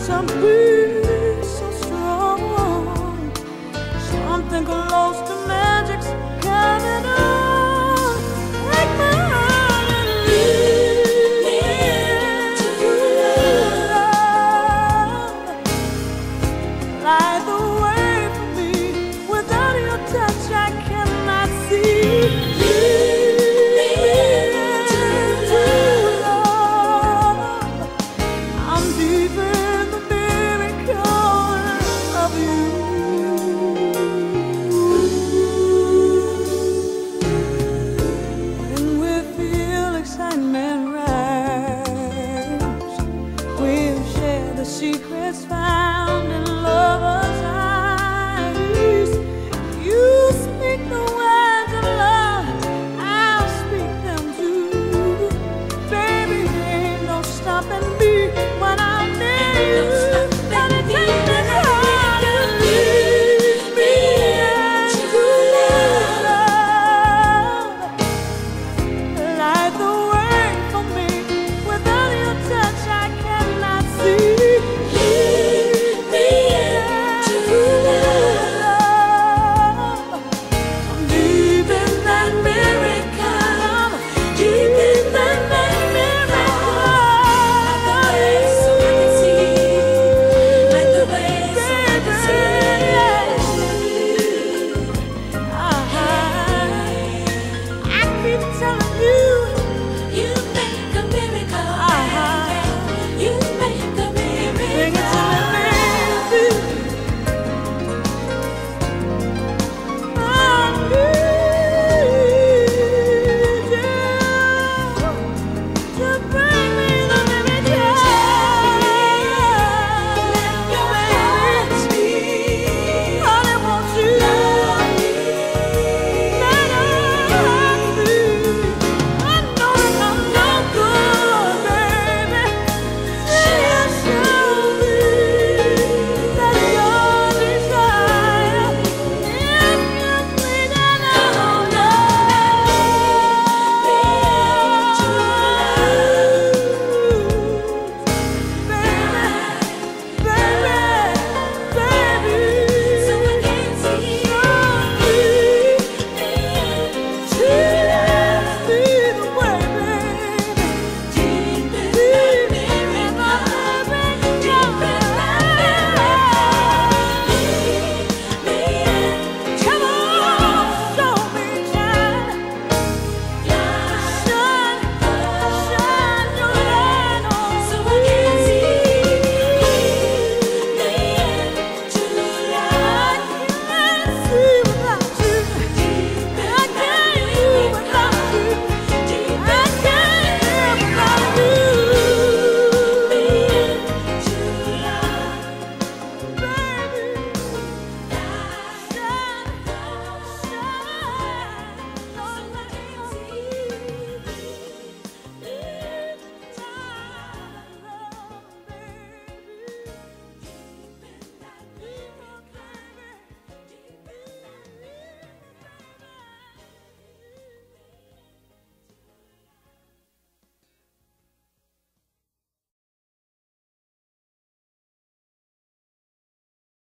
to be so strong. Something close to magic's coming on. Take my hand and lead me to love. Light the way for me. Without your touch, I cannot see. Lead me to love. I'm deep in the miracle of you. When we feel excitement rise, we'll share the secrets found in love.